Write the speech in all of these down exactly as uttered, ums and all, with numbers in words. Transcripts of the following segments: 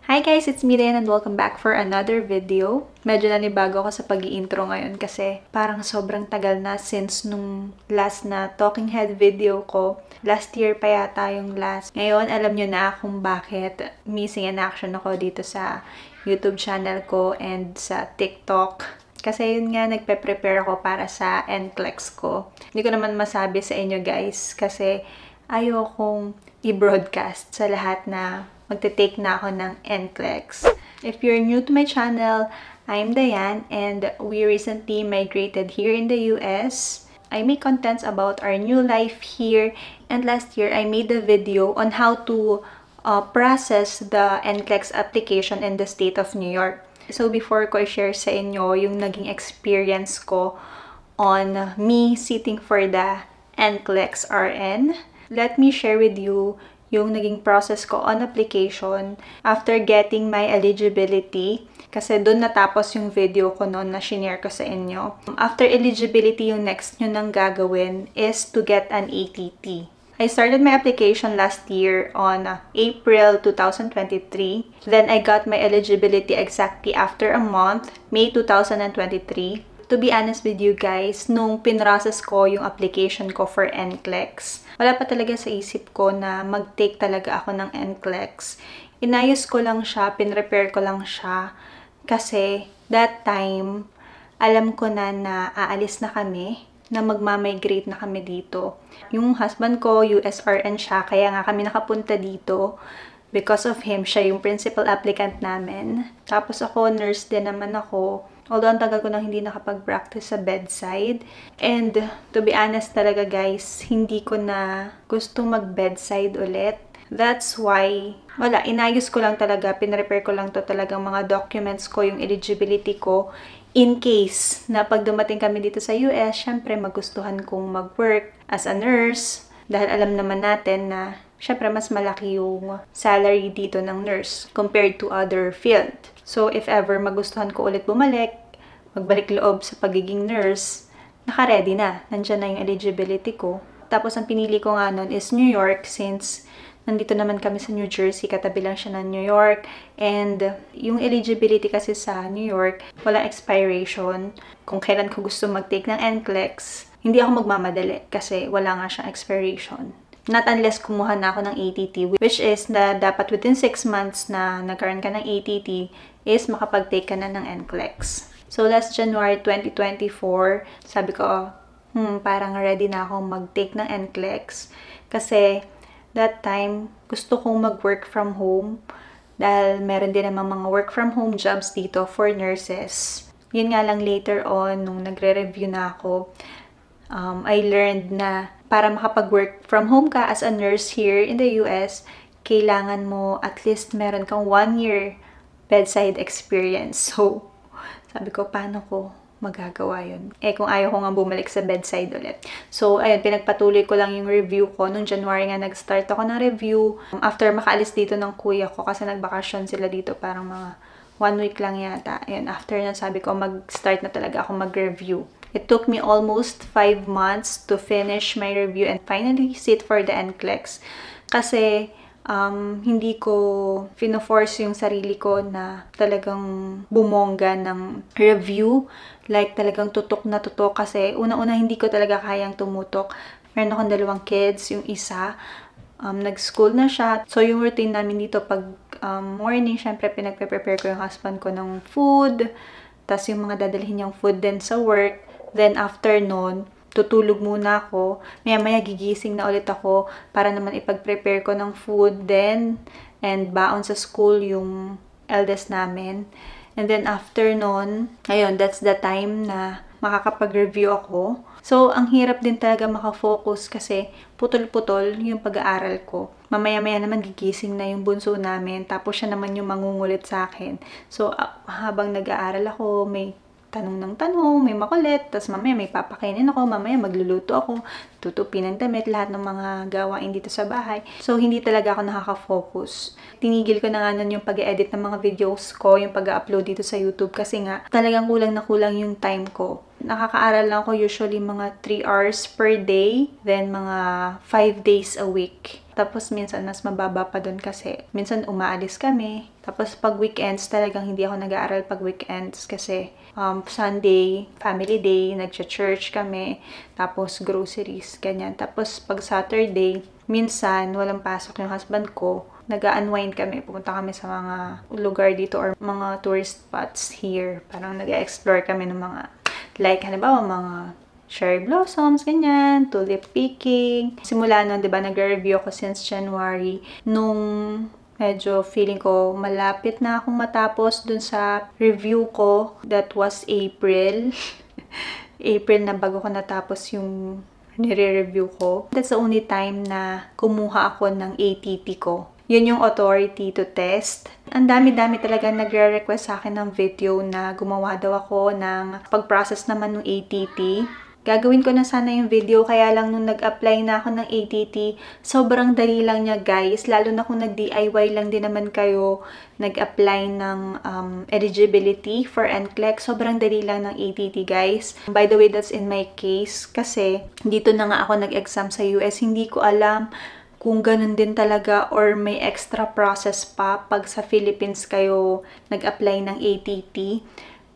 Hi guys, it's me Ryan and welcome back for another video. Medyo nanibago ako sa pag-i-intro ngayon kasi parang sobrang tagal na since nung last na talking head video ko. Last year pa yata yung last. Ngayon, alam nyo na kung bakit missing in action ako dito sa YouTube channel ko and sa TikTok. Kasi yun nga, nagpe-prepare ako para sa N C L E X ko. Hindi ko naman masabi sa inyo guys kasi ayokong i-broadcast sa lahat na magte-take na ako ng N C L E X. If you're new to my channel, I'm Diane and we recently migrated here in the U S. I make contents about our new life here and last year I made a video on how to uh, process the N C L E X application in the state of New York. So before ko i-share sa inyo yung naging experience ko on me sitting for the N C L E X R N, let me share with you yung naging process ko on application after getting my eligibility. Kasi doon natapos yung video ko noon na shinare ko sa inyo. After eligibility, yung next nyo nang gagawin is to get an A T T. I started my application last year on April two thousand twenty-three. Then I got my eligibility exactly after a month, May two thousand twenty-three. To be honest with you guys, nung pinrocess ko yung application ko for N C L E X, wala pa talaga sa isip ko na mag-take talaga ako ng N C L E X. Inayos ko lang siya, pinrepare ko lang siya. Kasi that time, alam ko na na aalis na kami, na magmamigrate na kami dito. Yung husband ko, U S R N siya, kaya nga kami nakapunta dito. Because of him, siya yung principal applicant namin. Tapos ako, nurse din naman ako. Although, ang tagal ko nang hindi nakapag-practice sa bedside. And, to be honest talaga guys, hindi ko na gustong mag-bedside ulit. That's why, wala, inayos ko lang talaga, pinrepare ko lang to talagang mga documents ko, yung eligibility ko. In case na pag dumating kami dito sa U S, syempre magustuhan kong mag-work as a nurse. Dahil alam naman natin na, syempre mas malaki yung salary dito ng nurse compared to other field. So, if ever magustuhan ko ulit bumalik, magbalik loob sa pagiging nurse, naka-ready na. Nandiyan na yung eligibility ko. Tapos, ang pinili ko nga nun is New York since nandito naman kami sa New Jersey, katabi lang siya ng New York. And yung eligibility kasi sa New York, walang expiration. Kung kailan ko gusto mag-take ng N C L E X, hindi ako magmamadali kasi wala nga siyang expiration. Not unless kumuha na ako ng A T T, which is na dapat within six months na nagkaroon ka ng A T T is makapag-take ka na ng N C L E X. So, last January twenty twenty-four, sabi ko, hmm, parang ready na akong mag-take ng N C L E X. Kasi, that time, gusto kong mag-work from home dahil meron din naman mga work from home jobs dito for nurses. Yun nga lang later on, nung nagre-review na ako, um, I learned na para makapag-work from home ka as a nurse here in the U S, kailangan mo at least meron kang one year bedside experience. So, sabi ko, paano ko magagawa yun? Eh, kung ayaw ko nga bumalik sa bedside ulit. So, ayun, pinagpatuloy ko lang yung review ko. Noong January nga, nag-start ako ng review. After makaalis dito ng kuya ko, kasi nagbakasyon sila dito, parang mga one week lang yata. Ayun, after na sabi ko, mag-start na talaga ako mag-review. It took me almost five months to finish my review and finally sit for the N C L E X. Kasi, um, hindi ko fino-force yung sarili ko na talagang bumongga ng review. Like, talagang tutok na tutok. Kasi, una-una, hindi ko talaga kayang tumutok. Meron akong dalawang kids. Yung isa, um, nag-school na siya. So, yung routine namin dito, pag um, morning, syempre, pinagpe-prepare ko yung husband ko ng food. Tapos, yung mga dadalhin niyang food din sa work. Then, after nun, tutulog muna ako. Maya-maya gigising na ulit ako para naman ipag-prepare ko ng food then and baon sa school yung eldest namin. And then, after nun, ayun, that's the time na makakapag-review ako. So, ang hirap din talaga makafocus kasi putol-putol yung pag-aaral ko. Mamaya-maya naman gigising na yung bunso namin tapos siya naman yung mangungulit sa akin. So, uh, habang nag-aaral ako, may tanong ng tanong, may makulit, tapos mamaya may papakainin ako, mamaya magluluto ako, tutupin ng damit, lahat ng mga gawain dito sa bahay. So, hindi talaga ako nakaka-focus. Tinigil ko na nga nun yung pag-edit ng mga videos ko, yung pag-upload dito sa YouTube, kasi nga talagang kulang na kulang yung time ko. Nakakaaral lang ako usually mga three hours per day, then mga five days a week. Tapos minsan mas mababa pa doon kasi minsan umaalis kami. Tapos pag weekends, talagang hindi ako nag-aaral pag weekends kasi um, Sunday, family day, nag-church kami, tapos groceries, ganyan. Tapos pag Saturday, minsan walang pasok yung husband ko, nag-unwind kami, pupunta kami sa mga lugar dito or mga tourist spots here. Parang nag-explore kami ng mga, like, halimbawa, mga cherry blossoms, ganyan, tulip picking. Simula nun, di ba, nag-review ako since January, nung medyo feeling ko malapit na akong matapos dun sa review ko. That was April. April na bago ko natapos yung nire-review ko. That's the only time na kumuha ako ng A T T ko. Yun yung authority to test. Ang dami-dami talaga nagre-request sa akin ng video na gumawa daw ako ng pag-process naman ng A T T. Gagawin ko na sana yung video, kaya lang nung nag-apply na ako ng A T T, sobrang dali lang niya guys. Lalo na kung nag-D I Y lang din naman kayo, nag-apply ng um, eligibility for N C L E C. Sobrang dali lang ng A T T guys. By the way, that's in my case kasi dito na nga ako nag-exam sa U S. Hindi ko alam kung ganun din talaga or may extra process pa pag sa Philippines kayo nag-apply ng A T T.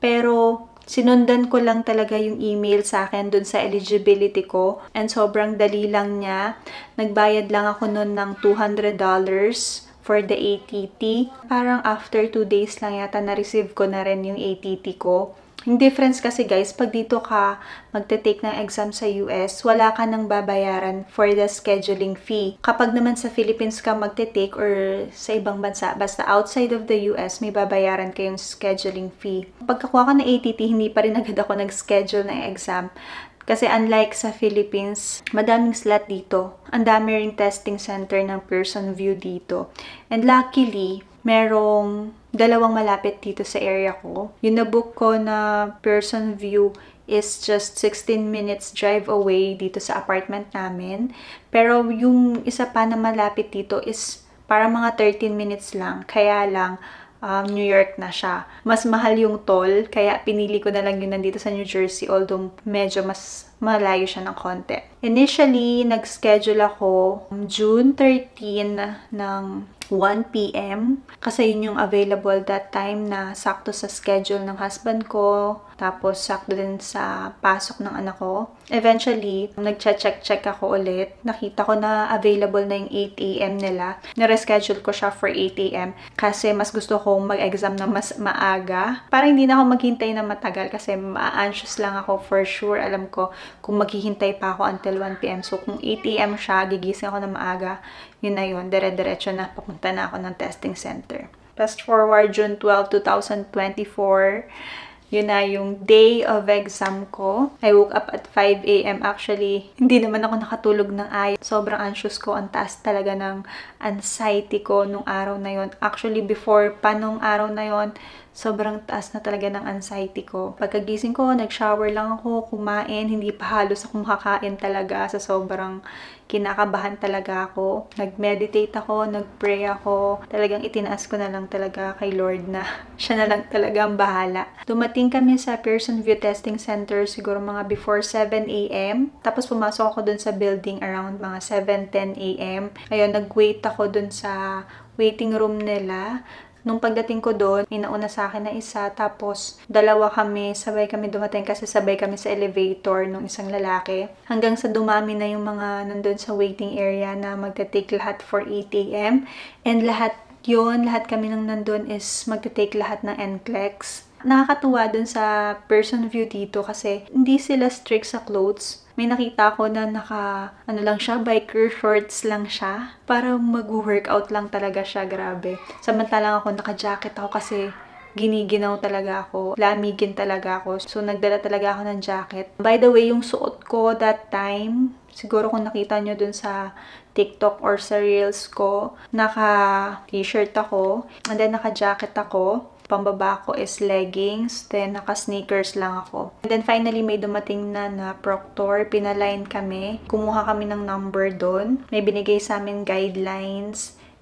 Pero sinundan ko lang talaga yung email sa akin dun sa eligibility ko. And sobrang dali lang niya. Nagbayad lang ako nun ng two hundred dollars for the A T T. Parang after two days lang yata na-receive ko na rin yung A T T ko. Yung difference kasi guys, pag dito ka magte-take ng exam sa U S, wala ka nang babayaran for the scheduling fee. Kapag naman sa Philippines ka magte-take or sa ibang bansa, basta outside of the U S, may babayaran kayong scheduling fee. Pagkakuha ko ng A T T, hindi pa rin agad ako nag-schedule ng exam. Kasi unlike sa Philippines, madaming slot dito. Ang dami ring testing center ng Pearson VUE dito. And luckily, merong dalawang malapit dito sa area ko. Yung nabook ko na Pearson VUE is just sixteen minutes drive away dito sa apartment namin. Pero yung isa pa na malapit dito is para mga thirteen minutes lang. Kaya lang, um, New York na siya. Mas mahal yung toll, kaya pinili ko na lang yun nandito sa New Jersey, although medyo mas malayo siya ng konti. Initially, nag-schedule ako June thirteenth ng one p m kasi yun yung available that time na sakto sa schedule ng husband ko, tapos sakto din sa pasok ng anak ko. Eventually, nag-check-check ako ulit. Nakita ko na available na yung eight a m nila. Nare-schedule ko siya for eight a m kasi mas gusto kong mag-exam na mas maaga. Para hindi na ako maghintay na matagal kasi ma-anxious lang ako for sure. Alam ko kung maghihintay pa ako until one p m So, kung eight a m siya, gigising ako na maaga, yun na yun. Dire-diretso na, papunta na ako ng testing center. Fast forward, June twelfth, twenty twenty-four. Yun na yung day of exam ko. I woke up at five a m Actually, hindi naman ako nakatulog ng ayos. Sobrang anxious ko. Ang taas talaga ng anxiety ko nung araw na yon. Actually, before pa nung araw na yon, sobrang taas na talaga ng anxiety ko. Pagkagising ko, nag-shower lang ako, kumain. Hindi pa halos ako makakain talaga sa sobrang kinakabahan talaga ako. Nag-meditate ako, nag-pray ako. Talagang itinaas ko na lang talaga kay Lord na siya na lang talaga ang bahala. Dumating kami sa Pearson VUE Testing Center siguro mga before seven a m Tapos pumasok ako dun sa building around mga seven ten a m Ayun, nag-wait ako dun sa waiting room nila. Nung pagdating ko doon, may nauna sa akin na isa, tapos dalawa kami, sabay kami dumating kasi sabay kami sa elevator nung isang lalaki. Hanggang sa dumami na yung mga nandun sa waiting area na magta-take lahat for eight a m And lahat yun, lahat kami nang nandun is magta-take lahat ng N C L E X. Nakakatuwa dun sa Pearson VUE dito kasi hindi sila strict sa clothes. May nakita ko na naka, ano lang siya, biker shorts lang siya. Para mag-workout lang talaga siya, grabe. Samantalang ako, naka-jacket ako kasi giniginaw talaga ako. Lamigin talaga ako. So, nagdala talaga ako ng jacket. By the way, yung suot ko that time, siguro kung nakita nyo dun sa TikTok or sa Reels ko, naka-t-shirt ako, and then naka-jacket ako. Pambaba ko is leggings, then naka-sneakers lang ako. And then finally, may dumating na na proctor, pinaline kami. Kumuha kami ng number doon. May binigay sa amin guidelines.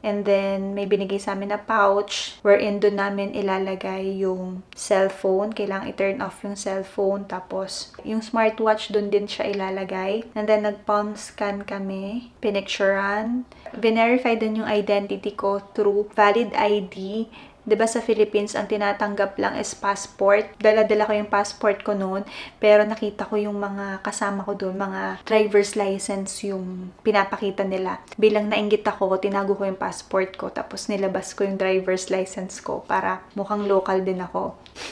And then, may binigay sa amin na pouch wherein doon namin ilalagay yung cellphone. Kailangan i-turn off yung cellphone. Tapos, yung smartwatch doon din siya ilalagay. And then, nag-palm scan kami. Pinicturean. Verify din yung identity ko through valid I D. Diba sa Philippines, ang tinatanggap lang is passport. Dala-dala ko yung passport ko noon, pero nakita ko yung mga kasama ko doon, mga driver's license yung pinapakita nila. Bilang nainggit ako, tinago ko yung passport ko, tapos nilabas ko yung driver's license ko para mukhang local din ako.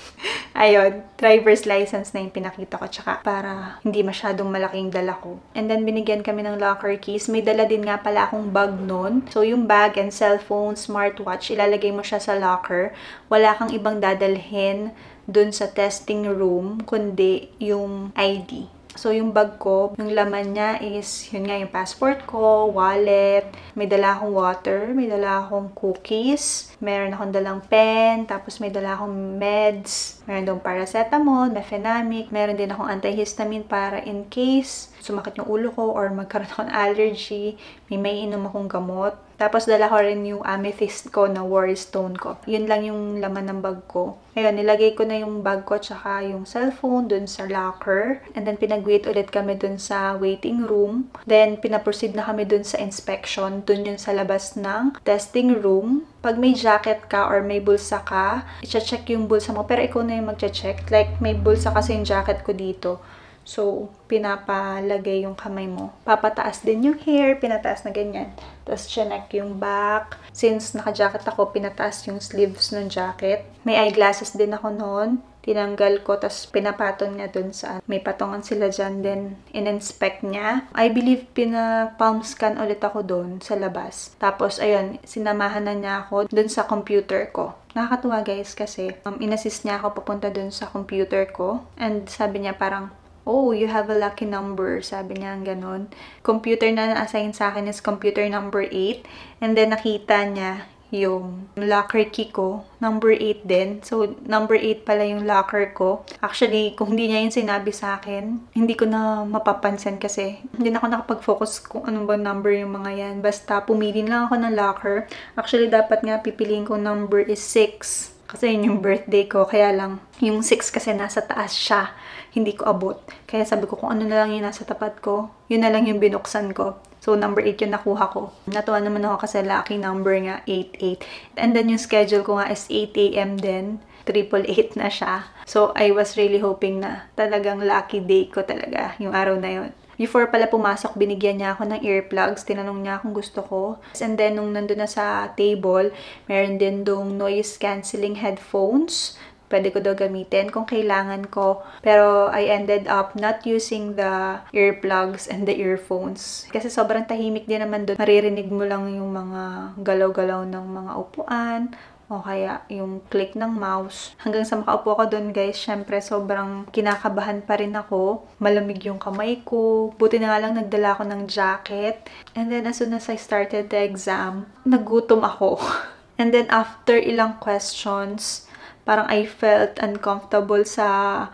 Ayun, driver's license na yung pinakita ko, tsaka para hindi masyadong malaking dala ko. And then, binigyan kami ng locker keys. May dala din nga pala akong bag nun. So, yung bag and cellphone, smartwatch, ilalagay mo siya sa locker. Wala kang ibang dadalhin dun sa testing room, kundi yung I D. So, yung bag ko, yung laman niya is, yun nga, yung passport ko, wallet, may dala akong water, may dala akong cookies, meron akong dalang pen, tapos may dala akong meds, meron daw paracetamol, mefenamic, meron din akong antihistamine para in case sumakit yung ulo ko or magkaroon ako ng allergy, may may inom akong gamot. Tapos, dala ko rin yung amethyst ko na worry stone ko. Yun lang yung laman ng bag ko. Ngayon, nilagay ko na yung bag ko tsaka yung cellphone dun sa locker. And then, pinag-wait ulit kami dun sa waiting room. Then, pinaproceed na kami dun sa inspection. Dun yun sa labas ng testing room. Pag may jacket ka or may bulsa ka, i-check yung bulsa mo. Pero ikaw na yung mag-check. Like, may bulsa kasi yung jacket ko dito. So, pinapalagay yung kamay mo. Papataas din yung hair, pinataas na ganyan. Tapos, chinek yung back. Since naka-jacket ako, pinataas yung sleeves ng jacket. May eyeglasses din ako noon. Tinanggal ko, tapos pinapatong niya dun sa, may patungan sila dyan, then in-inspect niya. I believe pina-palm scan ulit ako dun sa labas. Tapos, ayun, sinamahan na niya ako dun sa computer ko. Nakakatuwa guys kasi um, inassist niya ako papunta dun sa computer ko. And sabi niya parang, oh, you have a lucky number. Sabi niya ganon. Computer na na-assign sa akin is computer number eight. And then nakita niya yung locker key ko, number eight din. So, number eight pala yung locker ko. Actually, kung hindi niya yung sinabi sa akin, hindi ko na mapapansin kasi hindi na ako nakapag-focus kung ano ba number yung mga yan. Basta, pumili lang ako ng locker. Actually, dapat nga pipiliin ko number is six. Kasi yun yung birthday ko. Kaya lang, yung six kasi nasa taas siya. Hindi ko abot. Kaya sabi ko, kung ano na lang yung nasa tapat ko, yun na lang yung binuksan ko. So, number eight yung nakuha ko. Natuwa naman ako kasi lucky number nga, eight eight. And then, yung schedule ko nga is eight A M din. Triple eight na siya. So, I was really hoping na talagang lucky day ko talaga yung araw na yun. Before pala pumasok, binigyan niya ako ng earplugs. Tinanong niya kung gusto ko. And then, nung nandun na sa table, meron din dong noise cancelling headphones. Pwede ko daw gamitin kung kailangan ko. Pero I ended up not using the earplugs and the earphones. Kasi sobrang tahimik din naman doon. Maririnig mo lang yung mga galaw-galaw ng mga upuan. O kaya yung click ng mouse. Hanggang sa makaupo ko doon guys, syempre sobrang kinakabahan pa rin ako. Malamig yung kamay ko. Buti na nga lang nagdala ako ng jacket. And then as soon as I started the exam, nagutom ako. And then after ilang questions, parang I felt uncomfortable sa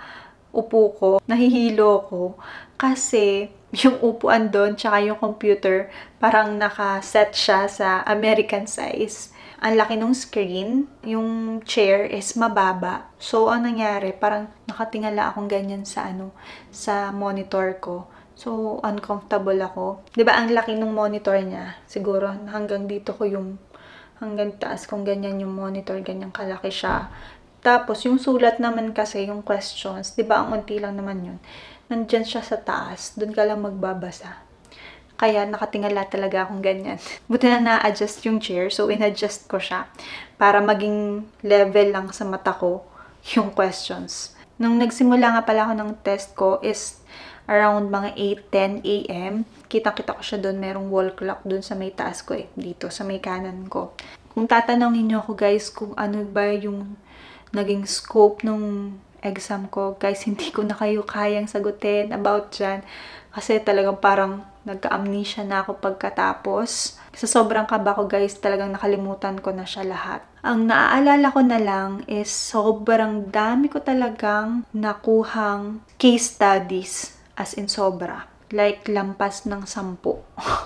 upo ko. Nahihilo ko. Kasi yung upuan doon, tsaka yung computer, parang nakaset siya sa American size. Ang laki ng screen. Yung chair is mababa. So, ang nangyari, parang nakatingala akong ganyan sa ano, sa monitor ko. So, uncomfortable ako. 'Di ba ang laki ng monitor niya? Siguro hanggang dito ko yung, hanggang taas kung ganyan yung monitor, ganyan kalaki siya. Tapos, yung sulat naman kasi, yung questions, di ba, ang unti lang naman yun. Nandyan siya sa taas, dun ka lang magbabasa. Kaya, nakatingala talaga akong ganyan. Buti na na-adjust yung chair, so in-adjust ko siya para maging level lang sa mata ko yung questions. Nung nagsimula nga pala ako ng test ko is around mga eight ten A M Kita-kita ko siya dun, merong wall clock dun sa may taas ko eh, dito, sa may kanan ko. Kung tatanungin niyo ako guys, kung ano ba yung naging scope nung exam ko, guys, hindi ko na kayo kayang sagutin about dyan. Kasi talagang parang nagka-amnesia na ako pagkatapos. Sa sobrang kaba ko, guys, talagang nakalimutan ko na siya lahat. Ang naaalala ko na lang is sobrang dami ko talagang nakuhang case studies. As in sobra. Like, lampas ng sampu.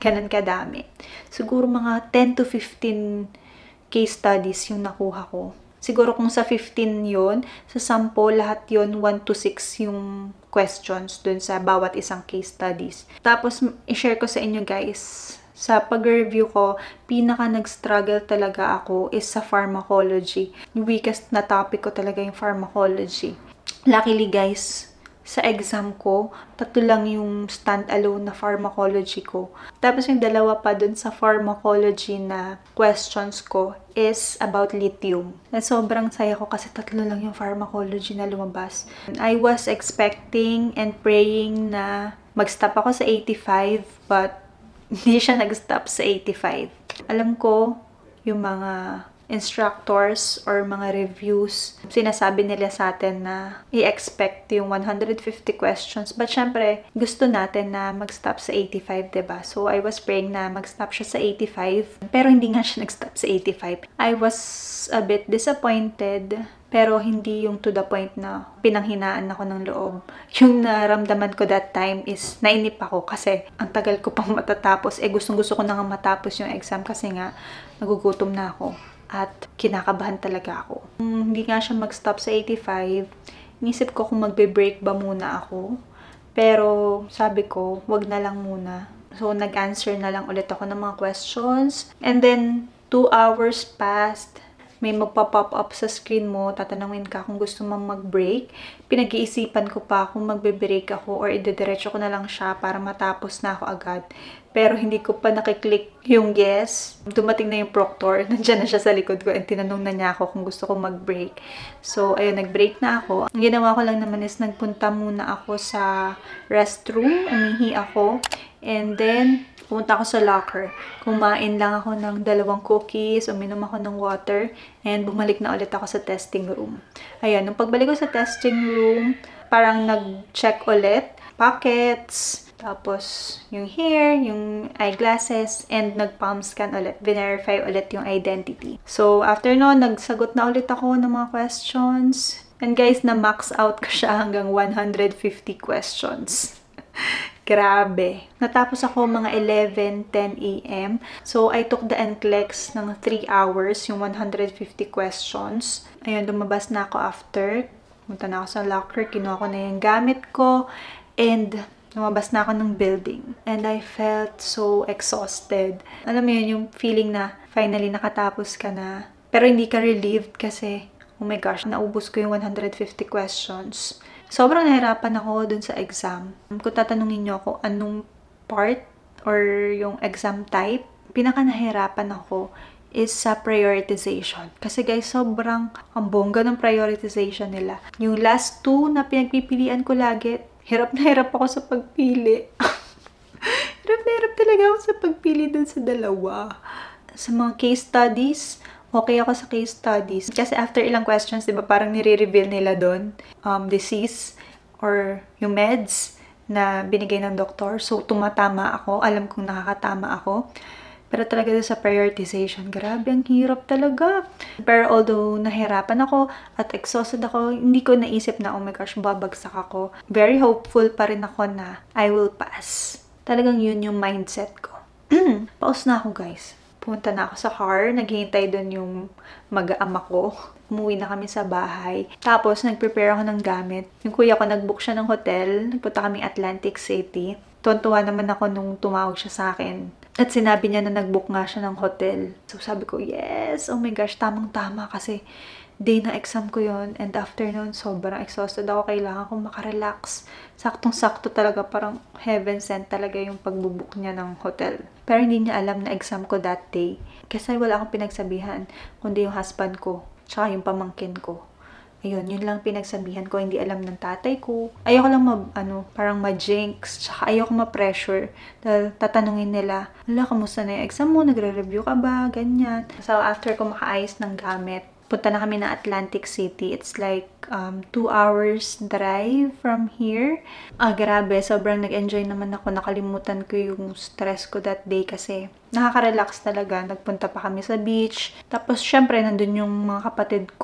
ganun kadami. Siguro mga ten to fifteen case studies yung nakuha ko. Siguro kung sa fifteen yun, sa sample, lahat yun, one to six yung questions dun sa bawat isang case studies. Tapos, i-share ko sa inyo guys, sa pag-review ko, pinaka nag-struggle talaga ako is sa pharmacology. Yung weakest na topic ko talaga yung pharmacology. Luckily guys, sa exam ko, tatlo lang yung stand-alone na pharmacology ko. Tapos yung dalawa pa dun sa pharmacology na questions ko is about lithium. Na sobrang saya ko kasi tatlo lang yung pharmacology na lumabas. I was expecting and praying na mag-stop ako sa eighty-five, but hindi siya nag-stop sa eighty-five. Alam ko, yung mga instructors or mga reviews, sinasabi nila sa atin na i-expect yung one hundred fifty questions. But syempre, gusto natin na mag-stop sa eighty-five, diba? So, I was praying na mag-stop siya sa eighty-five. Pero hindi nga siya nag-stop sa eighty-five. I was a bit disappointed. Pero hindi yung to the point na pinanghinaan ako ng loob. Yung naramdaman ko that time is nainip ako kasi ang tagal ko pang matatapos. Eh gustong gusto ko na nga matapos yung exam kasi nga nagugutom na ako. At kinakabahan talaga ako. Um, hindi nga siya mag-stop sa eighty-five. Inisip ko kung magbe-break ba muna ako. Pero sabi ko, wag na lang muna. So nag-answer na lang ulit ako ng mga questions. And then, two hours passed. May magpa-pop up sa screen mo, tatanungin ka kung gusto mong mag-break. Pinag-iisipan ko pa kung magbe-break ako or idediretso ko na lang siya para matapos na ako agad. Pero hindi ko pa nakiklik yung yes. Dumating na yung proctor, nandiyan na siya sa likod ko and tinanong na niya ako kung gusto kong mag-break. So, ayun, nag-break na ako. Ang ginawa ko lang naman is nagpunta muna ako sa restroom, umihi ako, and then pumunta ako sa locker. Kumain lang ako ng dalawang cookies, uminom ako ng water, and bumalik na ulit ako sa testing room. Ayan, nung pagbalik ko sa testing room, parang nag-check ulit, pockets, tapos yung hair, yung eyeglasses, and nag-palm scan ulit, verify ulit yung identity. So, after no, nagsagot na ulit ako ng mga questions. And guys, na-max out ko siya hanggang one hundred fifty questions. Grabe. Natapos ako mga eleven ten a m So, I took the N C L E X ng three hours, yung one hundred fifty questions. Ayun, lumabas na ako after. Punta na ako sa locker, kinuha ko na yung gamit ko, and lumabas na ako ng building. And I felt so exhausted. Alam mo yun, yung feeling na finally nakatapos ka na. Pero hindi ka relieved kasi, oh my gosh, naubos ko yung one hundred fifty questions. Sobrang nahirapan ako dun sa exam. Kung tatanungin nyo ako anong part or yung exam type, pinaka nahirapan ako is sa prioritization. Kasi guys, sobrang ang bongga ng prioritization nila. Yung last two na pinagpipilian ko lagi, hirap na hirap ako sa pagpili. Hirap na hirap talaga ako sa pagpili dun sa dalawa. Sa mga case studies, okay ako sa case studies. Kasi after ilang questions, di ba, parang nire-reveal nila doon, um, disease or yung meds na binigay ng doktor. So, tumatama ako. Alam kong nakakatama ako. Pero talaga doon sa prioritization, grabe, ang hirap talaga. Pero although nahirapan ako at exhausted ako, hindi ko naisip na, oh my gosh, babagsak ako. Very hopeful pa rin ako na I will pass. Talagang yun yung mindset ko. Pause na ako, guys. Pumunta na ako sa car, naghihintay doon yung mag-aama ko. Umuwi na kami sa bahay. Tapos, nag-prepare ako ng gamit. Yung kuya ko, nag-book siya ng hotel. Nagpunta kami Atlantic City. Tuwan-tuwa naman ako nung tumawag siya sa akin. At sinabi niya na nag-book nga siya ng hotel. So, sabi ko, yes! Oh my gosh, tamang-tama kasi day na exam ko yon. And after nun, sobrang exhausted ako. Kailangan kong makarelax. Saktong-sakto talaga, parang heaven sent talaga yung pagbubook niya ng hotel. Pero hindi niya alam na exam ko that day. Kasi wala akong pinagsabihan, kundi yung husband ko, tsaka yung pamangkin ko. Ayun, yun lang pinagsabihan ko, hindi alam ng tatay ko. Ayoko lang ma, ano, parang ma-jinx, tsaka ayoko ma-pressure. Dahil tatanungin nila, wala, kamusta na yung exam mo? Nagre-review ka ba? Ganyan. So, after ko makaayos ng gamit, punta na kami ng Atlantic City. It's like um, two hours drive from here. Ah, grabe. Sobrang nag-enjoy naman ako. Nakalimutan ko yung stress ko that day kasi nakaka-relax talaga. Nagpunta pa kami sa beach. Tapos, syempre, nandun yung mga kapatid ko.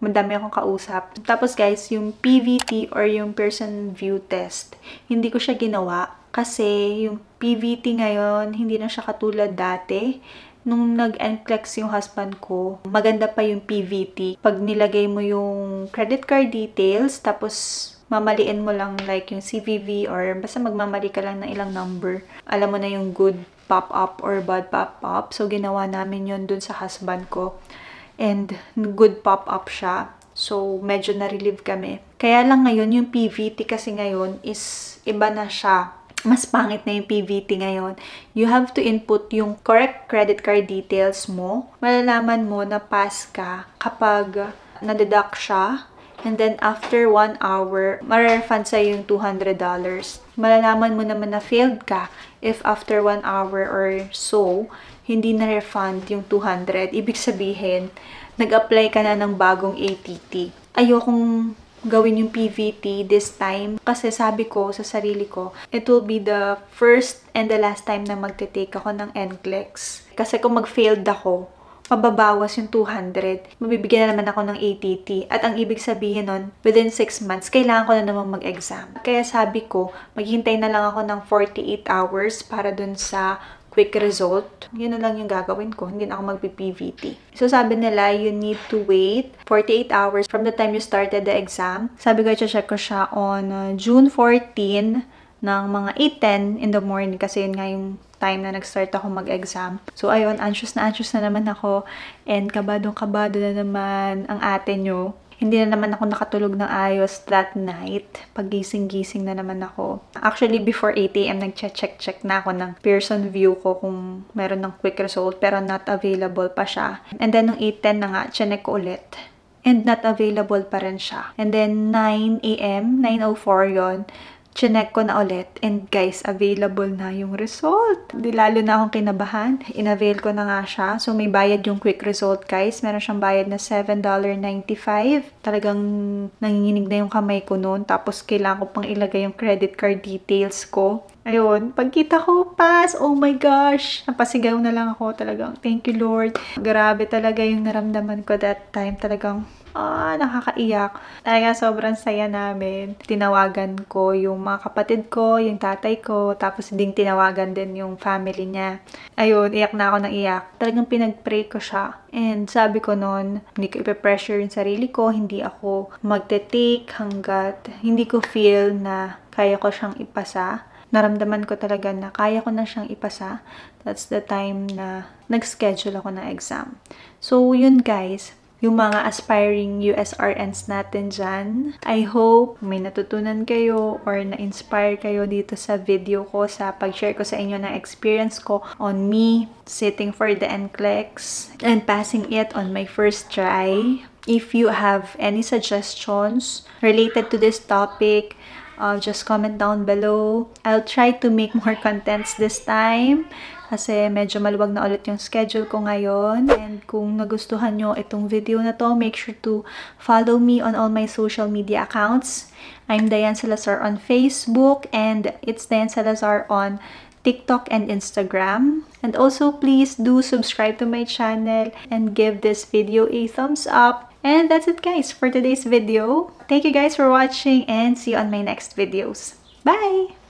madami akong kausap. Tapos guys, yung P V T or yung person view test, hindi ko siya ginawa kasi yung P V T ngayon, hindi na siya katulad dati. Nung nag-N C L E X yung husband ko, maganda pa yung P V T. Pag nilagay mo yung credit card details, tapos mamaliin mo lang like yung C V V or basta magmamali ka lang ng ilang number. Alam mo na yung good pop-up or bad pop-up. So, ginawa namin yun dun sa husband ko. And good pop-up siya. So, medyo na-relieve kami. Kaya lang ngayon, yung P V T kasi ngayon is iba na siya. Mas pangit na yung P V T ngayon. You have to input yung correct credit card details mo. Malalaman mo na pass ka kapag na-deduct siya. And then, after one hour, ma-refund sa'yo yung two hundred dollars. Malalaman mo naman na failed ka if after one hour or so, hindi na-refund yung two hundred. Ibig sabihin, nag-apply ka na ng bagong A T T. Ayokong gawin yung P V T this time. Kasi sabi ko sa sarili ko, it will be the first and the last time na magte-take ako ng N C L E X. Kasi kung mag-failed ako, mababawas yung two hundred. Mabibigyan na naman ako ng A T T. At ang ibig sabihin nun, within six months, kailangan ko na naman mag-exam. Kaya sabi ko, maghintay na lang ako ng forty-eight hours para dun sa quick result. Yun na lang yung gagawin ko. Hindi na ako magpi-P V T. So, sabi nila, you need to wait forty-eight hours from the time you started the exam. Sabi ko, check ko siya on uh, June fourteenth ng mga eight ten in the morning kasi yun nga yung time na nag-start ako mag-exam. So, ayun, anxious na anxious na naman ako and kabadong-kabado na naman ang ate nyo. Hindi na naman ako nakatulog ng ayos that night. Paggising-gising na naman ako. Actually, before eight A M, nag-check-check na ako ng person view ko kung meron ng quick result pero not available pa siya. And then, nung eight ten na nga, chinek ko ulit. And not available pa rin siya. And then, nine A M, nine oh four yon, chinek ko na ulit. And guys, available na yung result. Di lalo na akong kinabahan. In-avail ko na nga siya. So, may bayad yung quick result, guys. Meron siyang bayad na seven ninety-five. Talagang nanginginig na yung kamay ko noon. Tapos, kailangan ko pang ilagay yung credit card details ko. Ayun, pagkita ko, pass! Oh my gosh! Napasigaw na lang ako. Talagang, thank you, Lord. Grabe talaga yung naramdaman ko that time. Talagang, ah, nakakaiyak. Talaga sobrang saya namin. Tinawagan ko yung mga kapatid ko, yung tatay ko, tapos ding tinawagan din yung family niya. Ayun, iyak na ako ng iyak. Talagang pinag-pray ko siya. And sabi ko noon, hindi ko ipe-pressure yung sarili ko, hindi ako magte-take hanggat hindi ko feel na kaya ko siyang ipasa. Naramdaman ko talaga na kaya ko na siyang ipasa. That's the time na nag-schedule ako ng exam. So, yun guys. Yung mga aspiring U S R Ns natin dyan. I hope may natutunan kayo or na-inspire kayo dito sa video ko sa pag-share ko sa inyo ng experience ko on me sitting for the N C L E X and passing it on my first try. If you have any suggestions related to this topic, uh, just comment down below. I'll try to make more contents this time. Kasi medyo maluwag na ulit yung schedule ko ngayon. And kung nagustuhan nyo itong video na to, make sure to follow me on all my social media accounts. I'm Diane Salazar on Facebook and it's Diane Salazar on TikTok and Instagram. And also, please do subscribe to my channel and give this video a thumbs up. And that's it guys for today's video. Thank you guys for watching and see you on my next videos. Bye!